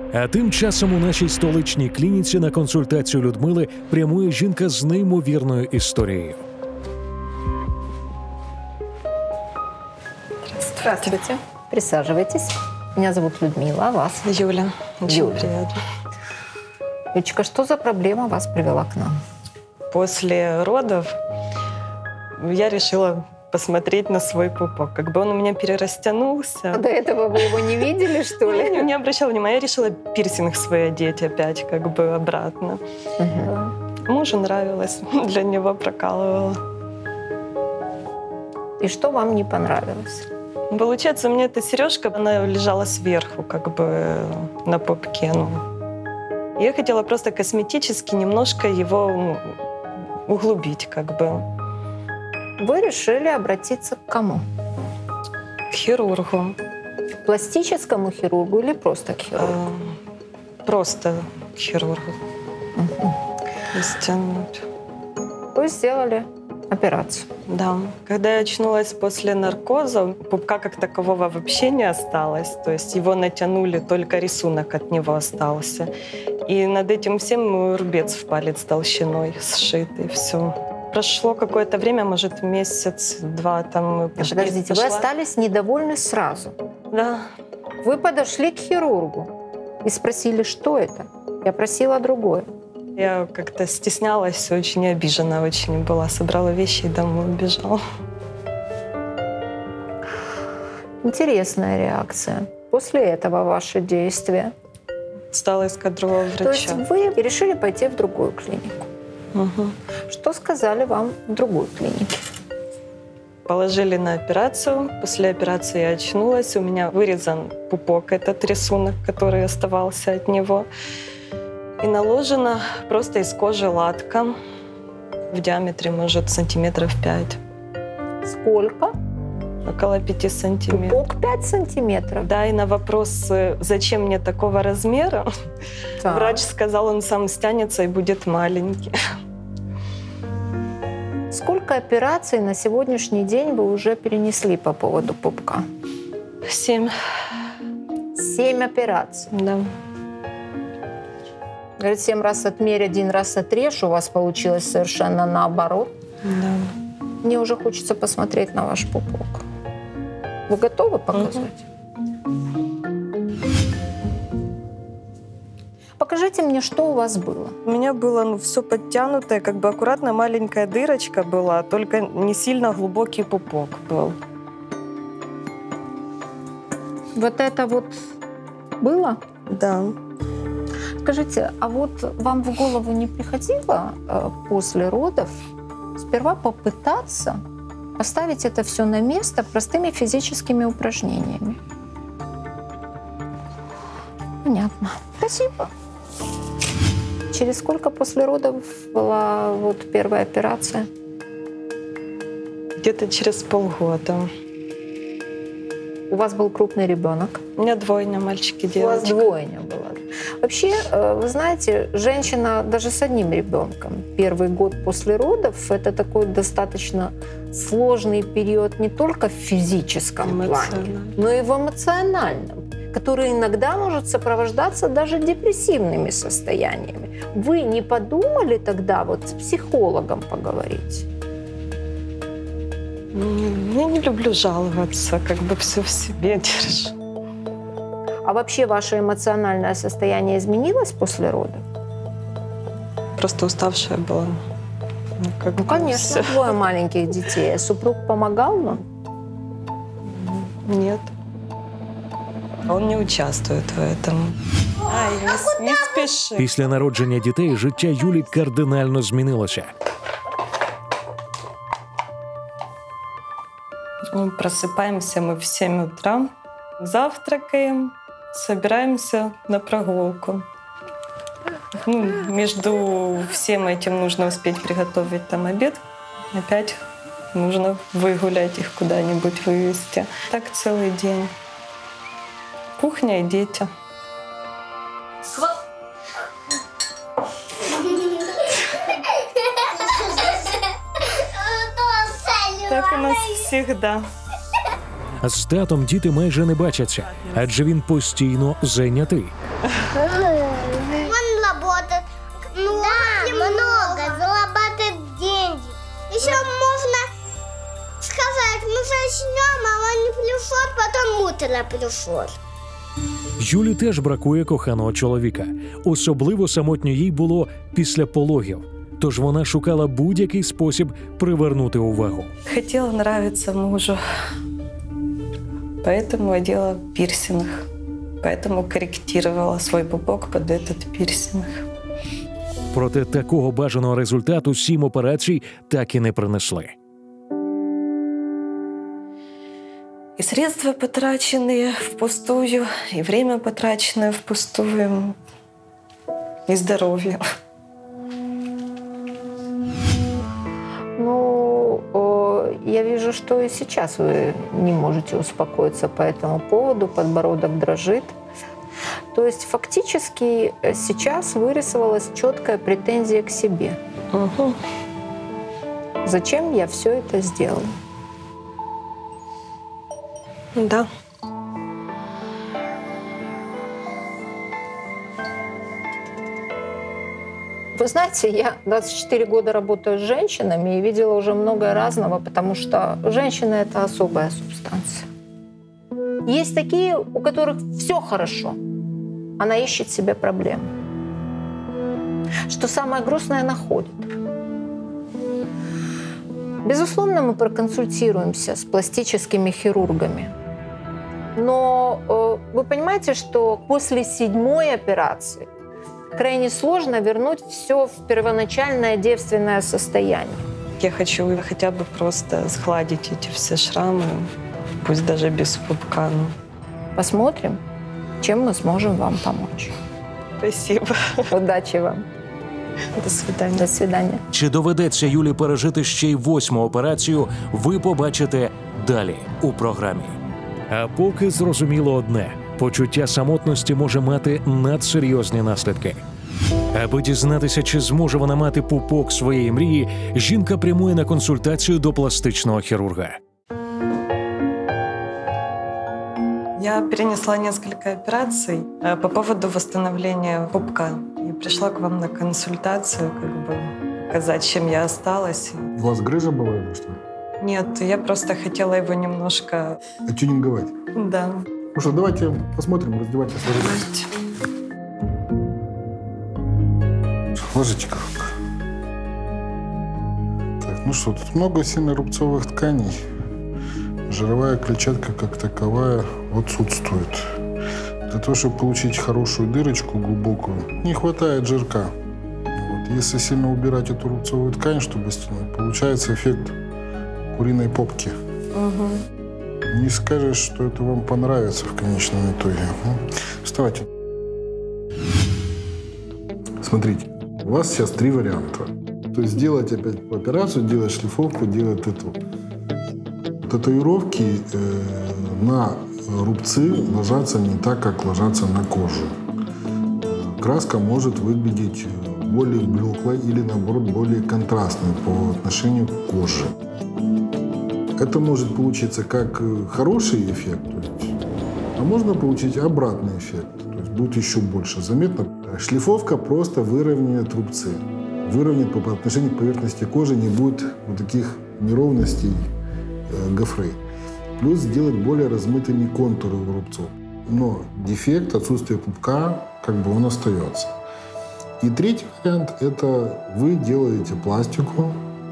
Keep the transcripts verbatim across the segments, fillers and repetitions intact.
А тим часом у нашій столичній клініці на консультацію Людмили прямує жінка з неймовірною історією. Здравствуйте. Присаживайтесь. Меня зовут Людмила, а вас? Юля. Очень Юля. приятно. Юлечка, что за проблема вас привела к нам? После родов я решила посмотреть на свой пупок. Как бы он у меня перерастянулся. А до этого вы его не видели, что Я ли? не, не обращала внимания. Я решила пирсинг свой одеть опять, как бы обратно. Угу. Мужу нравилось, для него прокалывала. И что вам не понравилось? Получается, у меня эта сережка, она лежала сверху, как бы на пупке. Ну. Я хотела просто косметически немножко его ну, углубить, как бы. Вы решили обратиться к кому? К хирургу. К пластическому хирургу или просто к хирургу? Э, Просто к хирургу. Угу. Стянуть. Вы сделали операцию. Да. Когда я очнулась после наркоза, пупка как такового вообще не осталось. То есть его натянули, только рисунок от него остался. И над этим всем рубец в палец толщиной сшитый, все. Прошло какое-то время, может, месяц-два там мы пошли. Подождите, пошла. вы остались недовольны сразу? Да. Вы подошли к хирургу и спросили, что это? Я просила другое. Я как-то стеснялась, очень обижена очень была. Собрала вещи и домой убежала. Интересная реакция. После этого ваши действия. Стала искать другого врача. То есть вы решили пойти в другую клинику. Угу. Что сказали вам в другой клинике? Положили на операцию. После операции я очнулась. У меня вырезан пупок, этот рисунок, который оставался от него. И наложена просто из кожи латка в диаметре, может, сантиметров пять. Сколько? Около пяти сантиметров. Пупок пять сантиметров. Да, и на вопрос, зачем мне такого размера, Так. врач сказал, он сам стянется и будет маленький. Сколько операций на сегодняшний день вы уже перенесли по поводу пупка? Семь. Семь операций. Да. Говорит, семь раз отмерь, один раз отрежь. У вас получилось совершенно наоборот. Да. Мне уже хочется посмотреть на ваш пупок. Вы готовы показать? Покажите мне, что у вас было. У меня было ну, все подтянутое, как бы аккуратно маленькая дырочка была, только не сильно глубокий пупок был. Вот это вот было? Да. Скажите, а вот вам в голову не приходило э, после родов сперва попытаться поставить это все на место простыми физическими упражнениями? Понятно. Спасибо. Через сколько после родов была вот первая операция? Где-то через полгода. У вас был крупный ребенок? У меня двойня, мальчики и У вас девочка. двойня была. Вообще, вы знаете, женщина даже с одним ребенком, первый год после родов, это такой достаточно сложный период не только в физическом плане, но и в эмоциональном, который иногда может сопровождаться даже депрессивными состояниями. Вы не подумали тогда вот с психологом поговорить? Я не люблю жаловаться, как бы все в себе держу. А вообще ваше эмоциональное состояние изменилось после родов? Просто уставшая была. Ну, как Ну, бы конечно, всё. двое маленьких детей. А супруг помогал вам? Нет. Он не участвует в этом. Ай, не, не спеши. Після народження дітей життя Юлі кардинально змінилося. Мы просыпаемся мы в семь утра, завтракаем, собираемся на прогулку. Ну, между всем этим нужно успеть приготовить там обед. Опять нужно выгулять их куда-нибудь, вывести. Так целый день. Кухня и дети. Так у нас всегда. З татом діти майже не бачаться, адже він постійно зайнятий. Он работает. Ну, да, много, зарабатывает деньги. Еще можно сказать, мы начнем, а он не пришел, потом утро пришел. Юлі теж бракує коханого чоловіка. Особливо самотньо їй було після пологів. Тож вона шукала будь-який спосіб привернути увагу. Хотела нравиться мужу, поэтому одела пирсинг. Поэтому корректировала свой пупок под этот пирсинг. Проте такого бажаного результату сім операцій так і не принесли. И средства потраченные впустую, и время потраченное впустую, и здоровье. Ну, я вижу, что и сейчас вы не можете успокоиться по этому поводу, подбородок дрожит. То есть фактически сейчас вырисовалась четкая претензия к себе. Угу. Зачем я все это сделала? Да. Вы знаете, я двадцать четыре года работаю с женщинами и видела уже многое разного, потому что женщина — это особая субстанция. Есть такие, у которых все хорошо. Она ищет себе проблемы. Что самое грустное, находит. Безусловно, мы проконсультируемся с пластическими хирургами. Но э, вы понимаете, что после седьмой операции крайне сложно вернуть все в первоначальное девственное состояние. Я хочу хотя бы просто сгладить эти все шрамы, пусть даже без пупка. Посмотрим, чем мы сможем вам помочь. Спасибо. Удачи вам. До свидания. До свидания. Чи доведеться Юлі пережити ще й восьму операцію, ви побачите далі у програмі. А поки зрозуміло одне – почуття самотності може мати надсерйозні наслідки. Аби дізнатися, чи зможе вона мати пупок своєї мрії, жінка прямує на консультацію до пластичного хірурга. Я перенесла несколько операций по поводу восстановления пупка. И пришла к вам на консультацию, как бы показать, чем я осталась. У вас грыжа была или что? Нет, я просто хотела его немножко... Оттюнинговать? Да. Ну что, давайте посмотрим, раздевайтесь. Давайте. Ложите руку. Так, ну что, тут много сильно-рубцовых тканей. Жировая клетчатка как таковая отсутствует. Для того, чтобы получить хорошую дырочку глубокую, не хватает жирка. Вот. Если сильно убирать эту рубцовую ткань, чтобы стянуть, получается эффект куриной попки. Угу. Не скажешь, что это вам понравится в конечном итоге. Вставайте. Смотрите, у вас сейчас три варианта. То есть делать опять операцию, делать шлифовку, делать эту. Татуировки э, на рубцы ложатся не так, как ложатся на кожу. Краска может выглядеть более блеклой или, наоборот, более контрастной по отношению к коже. Это может получиться как хороший эффект, то есть, а можно получить обратный эффект, то есть будет еще больше заметно. Шлифовка просто выровняет рубцы, выровняет по отношению к поверхности кожи, не будет вот таких неровностей, э, гофрей. Плюс сделать более размытыми контуры у рубцов. Но дефект, отсутствие пупка, как бы он остается. И третий вариант – это вы делаете пластику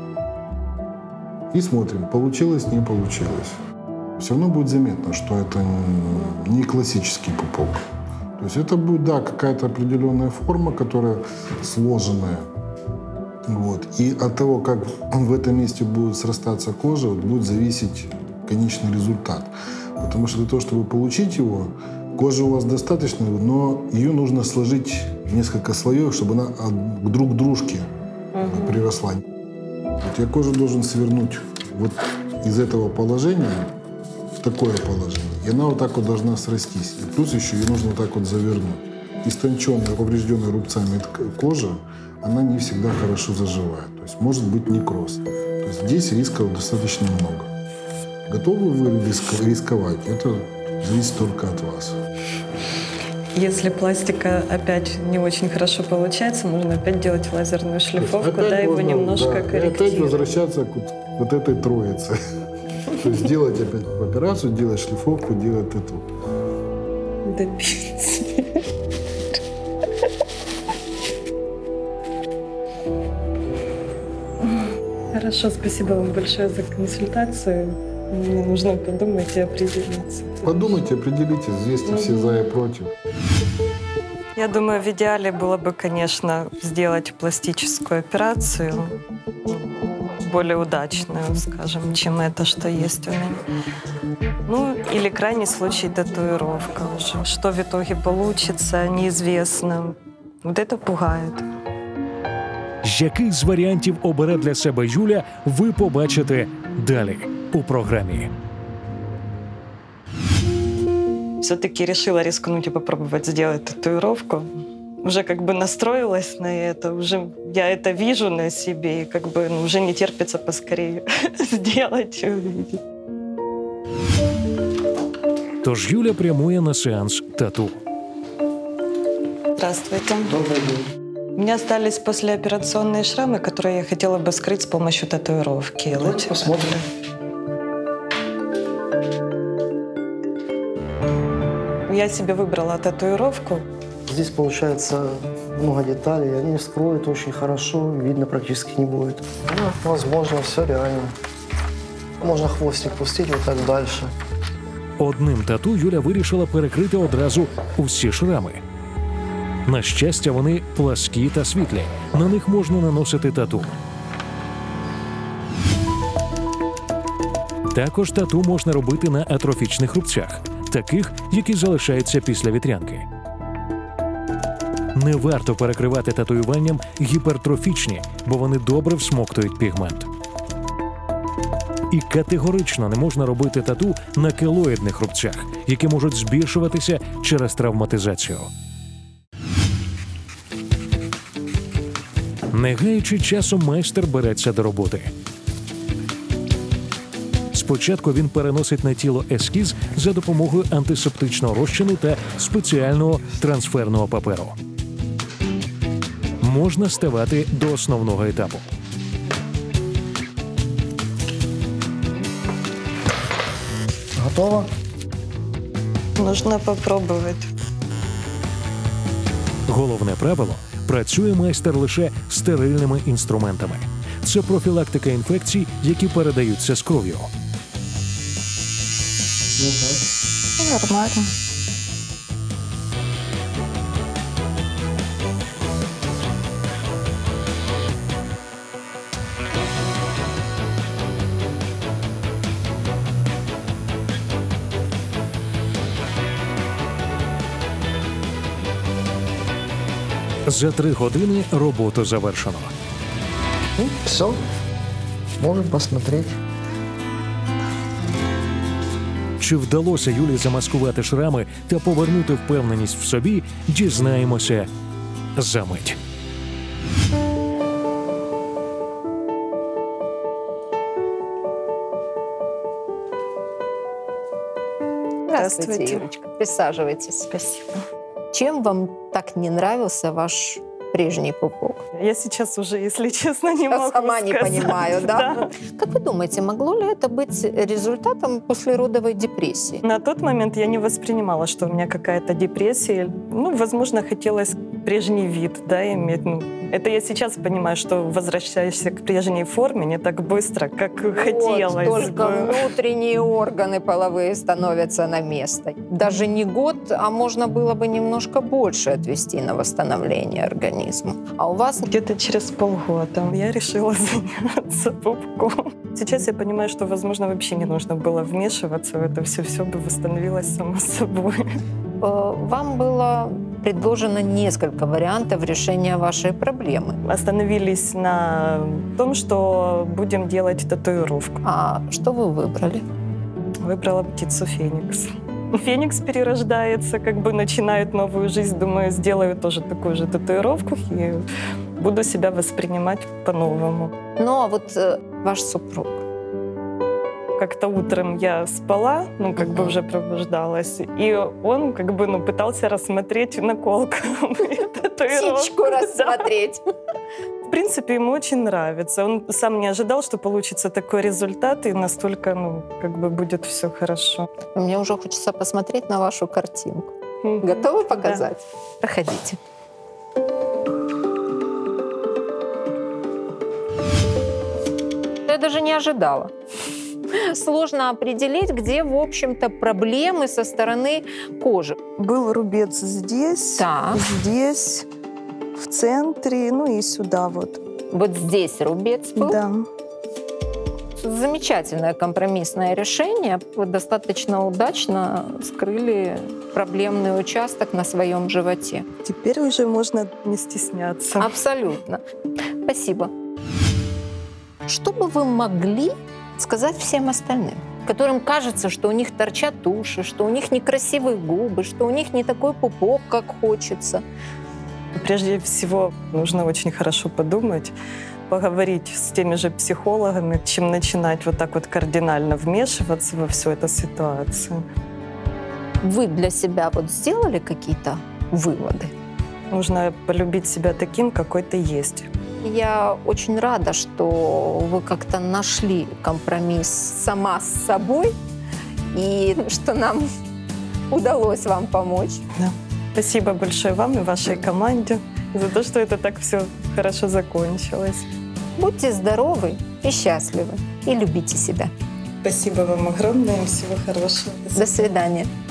и смотрим, получилось, не получилось. Все равно будет заметно, что это не классический пупок. То есть это будет, да, какая-то определенная форма, которая сложенная. Вот. И от того, как в этом месте будет срастаться кожа, вот, будет зависеть конечный результат. Потому что для того, чтобы получить его, кожа у вас достаточно, но ее нужно сложить в несколько слоев, чтобы она друг к дружке uh-huh. приросла. Вот я кожу должен свернуть вот из этого положения в такое положение. И она вот так вот должна срастись. И плюс еще ее нужно вот так вот завернуть. Истонченная, поврежденная рубцами кожа, она не всегда хорошо заживает. То есть может быть некроз. То есть здесь рисков достаточно много. Готовы вы рисковать? Это зависит только от вас. Если пластика опять не очень хорошо получается, можно опять делать лазерную шлифовку, Опять да, его можно, немножко да, и корректировать. опять возвращаться к вот, вот этой троице. То есть делать опять операцию, делать шлифовку, делать эту. Добиться. Хорошо, спасибо вам большое за консультацию. Мне нужно подумать и определиться. Подумайте, определитесь, взвесьте все за и против. Я думаю, в идеале было бы, конечно, сделать пластическую операцию, более удачную, скажем, чем это, что есть у меня. Ну, или крайний случай татуировка уже. Что в итоге получится, неизвестно. Вот это пугает. Який з варіантів обере для себе Юля, ви побачите далі у програмі. Все-таки решила рискнуть и попробовать сделать татуировку. Уже как бы настроилась на это, уже я это вижу на себе, и как бы ну, уже не терпится поскорее сделать и увидеть. Тож Юля прямує на сеанс тату. Здравствуйте. Добрый день. У меня остались послеоперационные шрамы, которые я хотела бы скрыть с помощью татуировки. Давайте посмотрим. Я себе выбрала татуировку. Здесь получается много деталей, они скроют очень хорошо, видно практически не будет. Ну, возможно, все реально. Можно хвостик пустить вот так дальше. Одним тату Юля вирішила перекрити одразу усі шрами. На щастя, вони пласкі та світлі. На них можна наносити тату. Також тату можна робити на атрофічних рубцях, таких, які залишаються після вітрянки. Не варто перекривати татуюванням гіпертрофічні, бо вони добре всмоктують пігмент. І категорично не можна робити тату на келоїдних рубцях, які можуть збільшуватися через травматизацію. Не гаючи часу, майстер береться до роботи. Спочатку він переносить на тіло ескіз за допомогою антисептичного розчину та спеціального трансферного паперу. Можна ставати до основного етапу. Готово? Нужно попробовать. Головне правило – працює майстер лише стерильними інструментами. Це профілактика інфекцій, які передаються з кров'ю. Нормально. За три години роботу завершено. Ну, все. Можем посмотреть. Чи вдалося Юлі замаскувати шрами та повернути впевненість в собі, дізнаємося за мить. Здравствуйте, Здравствуйте. Юлечка. Присаживайтесь. Спасибо. Чем вам так не нравился ваш прежний пупок? Я сейчас уже, если честно, не Я могу сама не сказать. понимаю, да? Как вы думаете, могло ли это быть результатом послеродовой депрессии? На тот момент я не воспринимала, что у меня какая-то депрессия. Ну, возможно, хотелось прежний вид, да, иметь. Ну, это я сейчас понимаю, что возвращаюсь к прежней форме не так быстро, как Вот, хотелось только бы. внутренние органы половые становятся на место. Даже не год, а можно было бы немножко больше отвести на восстановление организма. А у вас Где-то через полгода я решила заняться пупком. Сейчас я понимаю, что, возможно, вообще не нужно было вмешиваться в это все, все бы восстановилось само собой. э, вам было предложено несколько вариантов решения вашей проблемы. Остановились на том, что будем делать татуировку. А что вы выбрали? Выбрала птицу Феникс. Феникс перерождается, как бы начинает новую жизнь. Думаю, сделаю тоже такую же татуировку и буду себя воспринимать по-новому. Ну, а вот э, ваш супруг, Как-то утром я спала, ну, как бы уже пробуждалась, и он как бы, ну, пытался рассмотреть наколку. Птичку рассмотреть. В принципе, ему очень нравится. Он сам не ожидал, что получится такой результат, и настолько, ну, как бы будет все хорошо. Мне уже хочется посмотреть на вашу картинку. Готовы показать? Да. Проходите. Я даже не ожидала. Сложно определить, где, в общем-то, проблемы со стороны кожи. Был рубец здесь, так. здесь, в центре, ну и сюда вот. Вот здесь рубец был? Да. Замечательное компромиссное решение. Вы достаточно удачно скрыли проблемный участок на своем животе. Теперь уже можно не стесняться. Абсолютно. Спасибо. Что бы вы могли сказать всем остальным, которым кажется, что у них торчат уши, что у них некрасивые губы, что у них не такой пупок, как хочется? Прежде всего, нужно очень хорошо подумать, поговорить с теми же психологами, чем начинать вот так вот кардинально вмешиваться во всю эту ситуацию. Вы для себя вот сделали какие-то выводы? Нужно полюбить себя таким, какой ты есть. Я очень рада, что вы как-то нашли компромисс сама с собой, и что нам удалось вам помочь. Да. Спасибо большое вам и вашей команде за то, что это так все хорошо закончилось. Будьте здоровы и счастливы, и любите себя. Спасибо вам огромное, всего хорошего. До свидания.